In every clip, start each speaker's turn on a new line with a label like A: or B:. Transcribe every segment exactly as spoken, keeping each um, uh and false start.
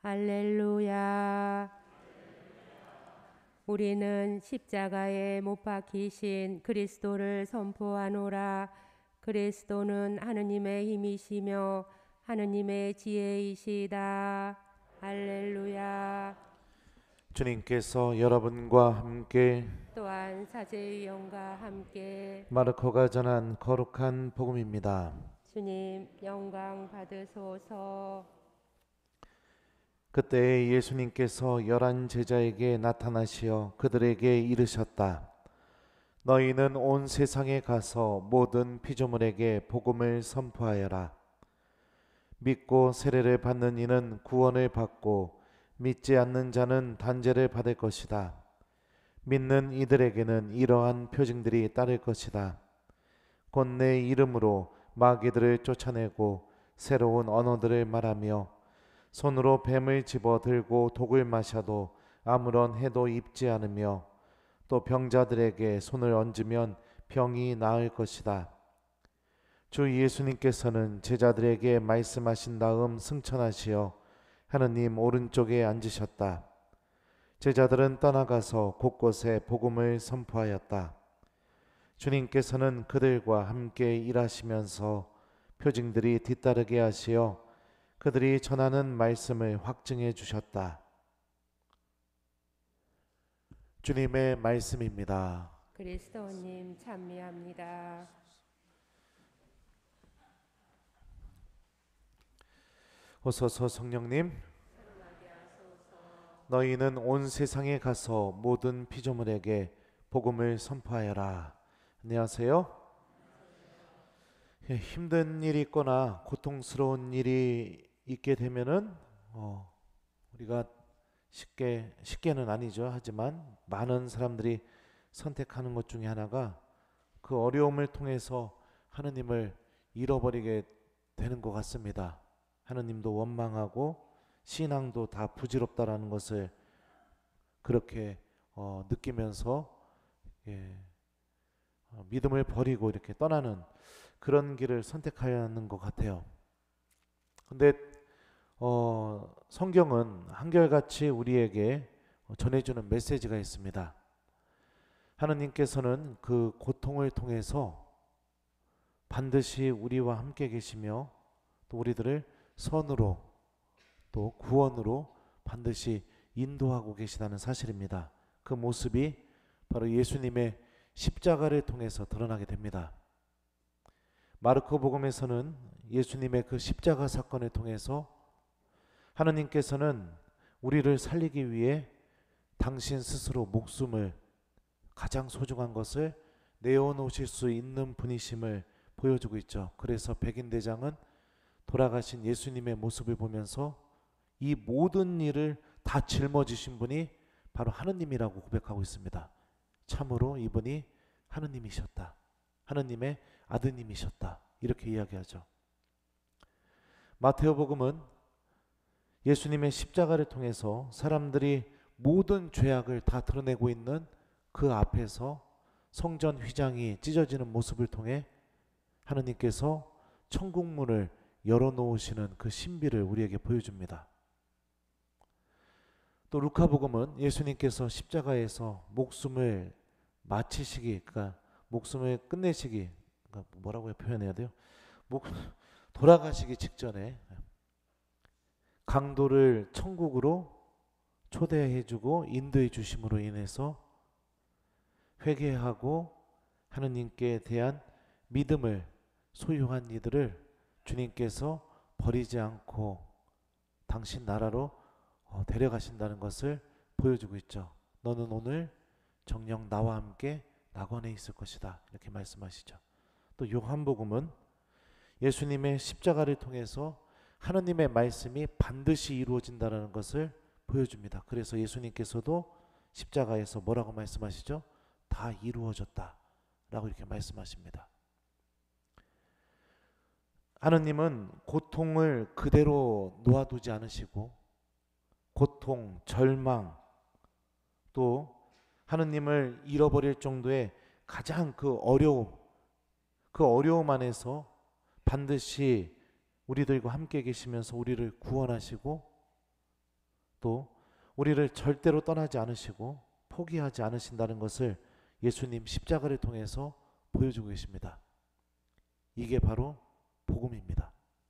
A: 할렐루야. 우리는 십자가에 못 박히신 그리스도를 선포하노라. 그리스도는 하느님의 힘이시며 하느님의 지혜이시다. 할렐루야.
B: 주님께서 여러분과 함께
A: 또한 사제의 영과 함께
B: 마르코가 전한 거룩한 복음입니다.
A: 주님 영광 받으소서.
B: 그때 예수님께서 열한 제자에게 나타나시어 그들에게 이르셨다. 너희는 온 세상에 가서 모든 피조물에게 복음을 선포하여라. 믿고 세례를 받는 이는 구원을 받고 믿지 않는 자는 단죄를 받을 것이다. 믿는 이들에게는 이러한 표징들이 따를 것이다. 곧 내 이름으로 마귀들을 쫓아내고 새로운 언어들을 말하며 손으로 뱀을 집어 들고 독을 마셔도 아무런 해도 입지 않으며 또 병자들에게 손을 얹으면 병이 나을 것이다. 주 예수님께서는 제자들에게 말씀하신 다음 승천하시어 하느님 오른쪽에 앉으셨다. 제자들은 떠나가서 곳곳에 복음을 선포하였다. 주님께서는 그들과 함께 일하시면서 표징들이 뒤따르게 하시어 그들이 전하는 말씀을 확증해 주셨다. 주님의 말씀입니다.
A: 그리스도님 찬미합니다.
B: 오소서 성령님, 너희는 온 세상에 가서 모든 피조물에게 복음을 선포하여라. 안녕하세요. 힘든 일이 있거나 고통스러운 일이 있게 되면은 어, 우리가 쉽게 쉽게는 아니죠. 하지만 많은 사람들이 선택하는 것 중에 하나가 그 어려움을 통해서 하느님을 잃어버리게 되는 것 같습니다. 하느님도 원망하고 신앙도 다 부질없다라는 것을 그렇게 어, 느끼면서 예, 어, 믿음을 버리고 이렇게 떠나는 그런 길을 선택하는 것 같아요. 근데 어, 성경은 한결같이 우리에게 전해주는 메시지가 있습니다. 하느님께서는 그 고통을 통해서 반드시 우리와 함께 계시며 또 우리들을 선으로 또 구원으로 반드시 인도하고 계시다는 사실입니다. 그 모습이 바로 예수님의 십자가를 통해서 드러나게 됩니다. 마르코 복음에서는 예수님의 그 십자가 사건을 통해서 하느님께서는 우리를 살리기 위해 당신 스스로 목숨을 가장 소중한 것을 내어놓으실 수 있는 분이심을 보여주고 있죠. 그래서 백인대장은 돌아가신 예수님의 모습을 보면서 이 모든 일을 다 짊어지신 분이 바로 하느님이라고 고백하고 있습니다. 참으로 이분이 하느님이셨다. 하느님의 아드님이셨다. 이렇게 이야기하죠. 마테오복음은 예수님의 십자가를 통해서 사람들이 모든 죄악을 다 드러내고 있는 그 앞에서 성전 휘장이 찢어지는 모습을 통해 하느님께서 천국문을 열어놓으시는 그 신비를 우리에게 보여줍니다. 또 루카복음은 예수님께서 십자가에서 목숨을 마치시기, 그러니까 목숨을 끝내시기, 그러니까 뭐라고 표현해야 돼요? 목, 돌아가시기 직전에 강도를 천국으로 초대해주고 인도해 주심으로 인해서 회개하고 하느님께 대한 믿음을 소유한 이들을 주님께서 버리지 않고 당신 나라로 데려가신다는 것을 보여주고 있죠. 너는 오늘 정녕 나와 함께 낙원에 있을 것이다. 이렇게 말씀하시죠. 또 요한복음은 예수님의 십자가를 통해서 하느님의 말씀이 반드시 이루어진다는 것을 보여줍니다. 그래서 예수님께서도 십자가에서 뭐라고 말씀하시죠? 다 이루어졌다 라고 이렇게 말씀하십니다. 하느님은 고통을 그대로 놓아두지 않으시고 고통, 절망, 또 하느님을 잃어버릴 정도의 가장 그 어려움, 그 어려움 안에서 반드시 우리들과 함께 계시면서 우리를 구원하시고 또 우리를 절대로 떠나지 않으시고 포기하지 않으신다는 것을 예수님 십자가를 통해서 보여주고 계십니다. 이게 바로 복음입니다.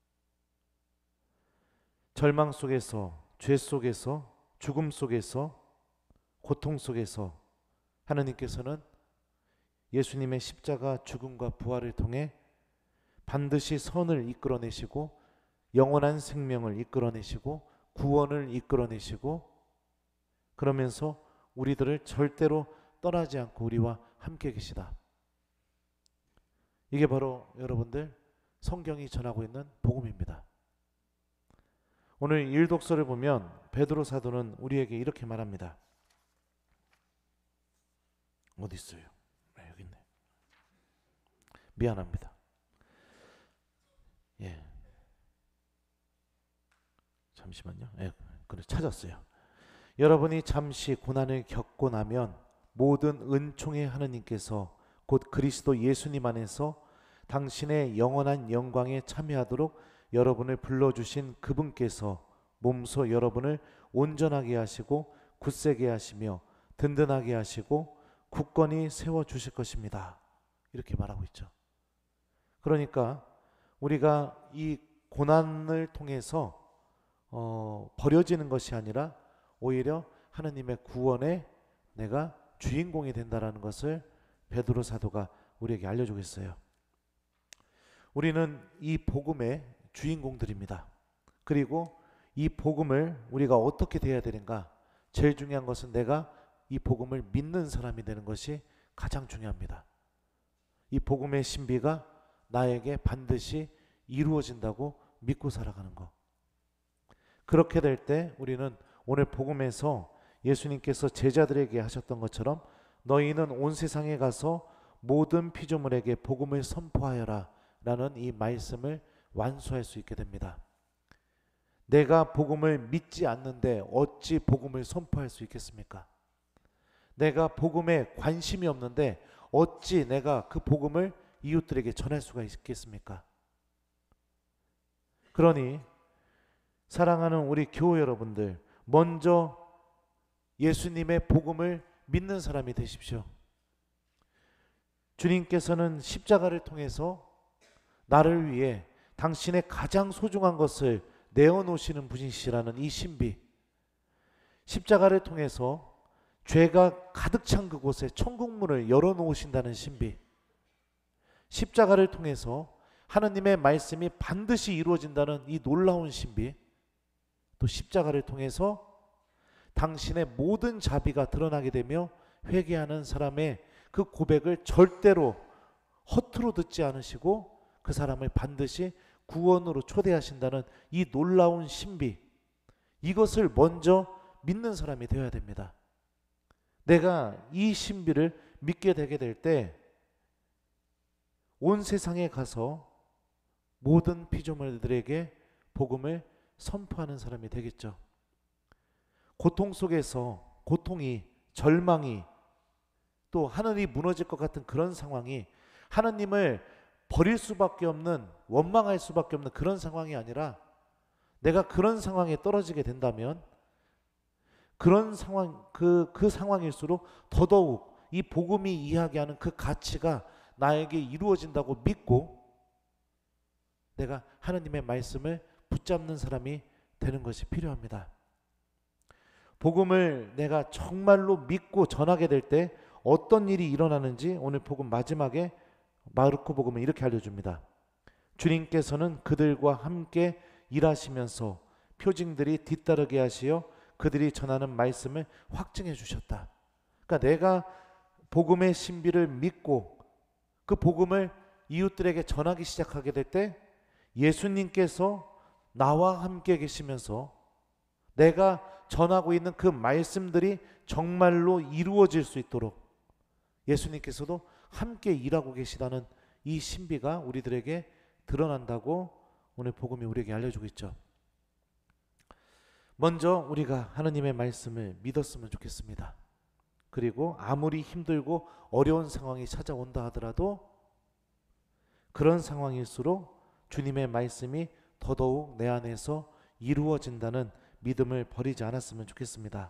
B: 절망 속에서, 죄 속에서, 죽음 속에서, 고통 속에서 하나님께서는 예수님의 십자가 죽음과 부활을 통해 반드시 선을 이끌어내시고 영원한 생명을 이끌어내시고 구원을 이끌어내시고 그러면서 우리들을 절대로 떠나지 않고 우리와 함께 계시다. 이게 바로 여러분들 성경이 전하고 있는 복음입니다. 오늘 일독서를 보면 베드로 사도는 우리에게 이렇게 말합니다. 어디 있어요? 네, 여기 있네. 미안합니다. 예. 잠시만요. 예, 그래 찾았어요. 여러분이 잠시 고난을 겪고 나면 모든 은총의 하느님께서 곧 그리스도 예수님 안에서 당신의 영원한 영광에 참여하도록 여러분을 불러주신 그분께서 몸소 여러분을 온전하게 하시고 굳세게 하시며 든든하게 하시고 굳건히 세워주실 것입니다. 이렇게 말하고 있죠. 그러니까 우리가 이 고난을 통해서 어, 버려지는 것이 아니라 오히려 하나님의 구원에 내가 주인공이 된다라는 것을 베드로 사도가 우리에게 알려주고 있어요. 우리는 이 복음의 주인공들입니다. 그리고 이 복음을 우리가 어떻게 돼야 되는가? 제일 중요한 것은 내가 이 복음을 믿는 사람이 되는 것이 가장 중요합니다. 이 복음의 신비가 나에게 반드시 이루어진다고 믿고 살아가는 것. 그렇게 될 때 우리는 오늘 복음에서 예수님께서 제자들에게 하셨던 것처럼 너희는 온 세상에 가서 모든 피조물에게 복음을 선포하여라 라는 이 말씀을 완수할 수 있게 됩니다. 내가 복음을 믿지 않는데 어찌 복음을 선포할 수 있겠습니까? 내가 복음에 관심이 없는데 어찌 내가 그 복음을 이웃들에게 전할 수가 있겠습니까? 그러니 사랑하는 우리 교우 여러분들, 먼저 예수님의 복음을 믿는 사람이 되십시오. 주님께서는 십자가를 통해서 나를 위해 당신의 가장 소중한 것을 내어놓으시는 분이시라는 이 신비, 십자가를 통해서 죄가 가득 찬 그곳에 천국문을 열어놓으신다는 신비, 십자가를 통해서 하나님의 말씀이 반드시 이루어진다는 이 놀라운 신비, 또 십자가를 통해서 당신의 모든 자비가 드러나게 되며 회개하는 사람의 그 고백을 절대로 허투루 듣지 않으시고 그 사람을 반드시 구원으로 초대하신다는 이 놀라운 신비, 이것을 먼저 믿는 사람이 되어야 됩니다. 내가 이 신비를 믿게 되게 될 때 온 세상에 가서 모든 피조물들에게 복음을 선포하는 사람이 되겠죠. 고통 속에서 고통이, 절망이, 또 하늘이 무너질 것 같은 그런 상황이 하나님을 버릴 수밖에 없는, 원망할 수밖에 없는 그런 상황이 아니라 내가 그런 상황에 떨어지게 된다면 그런 상황, 그, 그 상황일수록 더더욱 이 복음이 이야기하는 그 가치가 나에게 이루어진다고 믿고 내가 하나님의 말씀을 붙잡는 사람이 되는 것이 필요합니다. 복음을 내가 정말로 믿고 전하게 될 때 어떤 일이 일어나는지 오늘 복음 마지막에 마르코 복음은 이렇게 알려줍니다. 주님께서는 그들과 함께 일하시면서 표징들이 뒤따르게 하시어 그들이 전하는 말씀을 확증해 주셨다. 그러니까 내가 복음의 신비를 믿고 그 복음을 이웃들에게 전하기 시작하게 될 때 예수님께서 나와 함께 계시면서 내가 전하고 있는 그 말씀들이 정말로 이루어질 수 있도록 예수님께서도 함께 일하고 계시다는 이 신비가 우리들에게 드러난다고 오늘 복음이 우리에게 알려주고 있죠. 먼저 우리가 하나님의 말씀을 믿었으면 좋겠습니다. 그리고 아무리 힘들고 어려운 상황이 찾아온다 하더라도 그런 상황일수록 주님의 말씀이 더더욱 내 안에서 이루어진다는 믿음을 버리지 않았으면 좋겠습니다.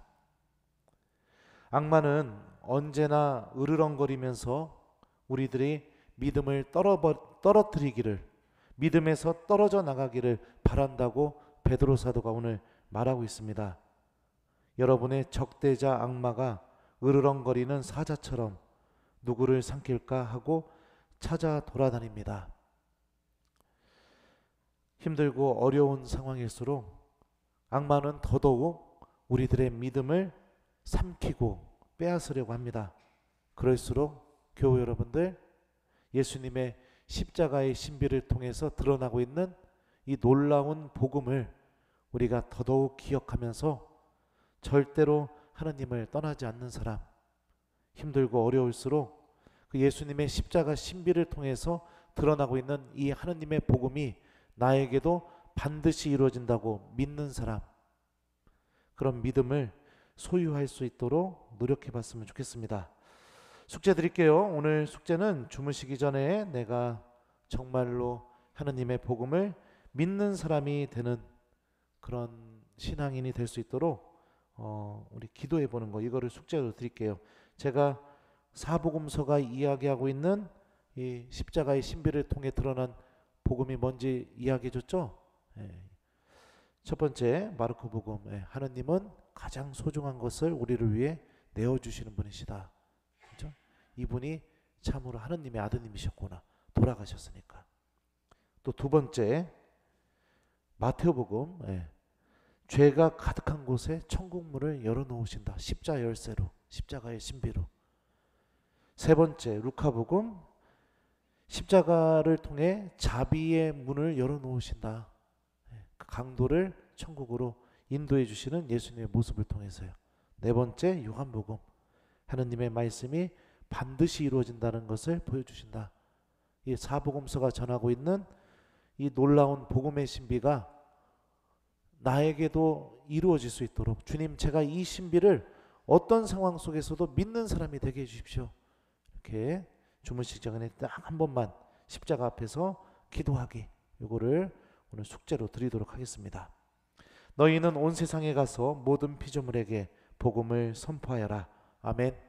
B: 악마는 언제나 으르렁거리면서 우리들이 믿음을 떨어, 떨어뜨리기를, 믿음에서 떨어져 나가기를 바란다고 베드로 사도가 오늘 말하고 있습니다. 여러분의 적대자 악마가 으르렁거리는 사자처럼 누구를 삼킬까 하고 찾아 돌아다닙니다. 힘들고 어려운 상황일수록 악마는 더더욱 우리들의 믿음을 삼키고 빼앗으려고 합니다. 그럴수록 교우 여러분들, 예수님의 십자가의 신비를 통해서 드러나고 있는 이 놀라운 복음을 우리가 더더욱 기억하면서 절대로 하나님을 떠나지 않는 사람, 힘들고 어려울수록 그 예수님의 십자가 신비를 통해서 드러나고 있는 이 하나님의 복음이 나에게도 반드시 이루어진다고 믿는 사람, 그런 믿음을 소유할 수 있도록 노력해 봤으면 좋겠습니다. 숙제 드릴게요. 오늘 숙제는 주무시기 전에 내가 정말로 하나님의 복음을 믿는 사람이 되는 그런 신앙인이 될 수 있도록 어, 우리 기도해 보는 거, 이거를 숙제로 드릴게요. 제가 사복음서가 이야기하고 있는 이 십자가의 신비를 통해 드러난 복음이 뭔지 이야기해 줬죠. 예. 첫 번째 마르코 복음, 예. 하나님은 가장 소중한 것을 우리를 위해 내어주시는 분이시다. 그렇죠? 이분이 참으로 하나님의 아드님이셨구나, 돌아가셨으니까. 또 두 번째 마태오복음, 예. 죄가 가득한 곳에 천국문을 열어놓으신다. 십자 열쇠로, 십자가의 신비로. 세 번째 루카복음, 십자가를 통해 자비의 문을 열어놓으신다. 그 강도를 천국으로 인도해 주시는 예수님의 모습을 통해서요. 네 번째 요한복음, 하나님의 말씀이 반드시 이루어진다는 것을 보여주신다. 이 사복음서가 전하고 있는 이 놀라운 복음의 신비가 나에게도 이루어질 수 있도록, 주님, 제가 이 신비를 어떤 상황 속에서도 믿는 사람이 되게 해주십시오. 이렇게 주무시기 전에 딱 한 번만 십자가 앞에서 기도하기, 이거를 오늘 숙제로 드리도록 하겠습니다. 너희는 온 세상에 가서 모든 피조물에게 복음을 선포하여라. 아멘.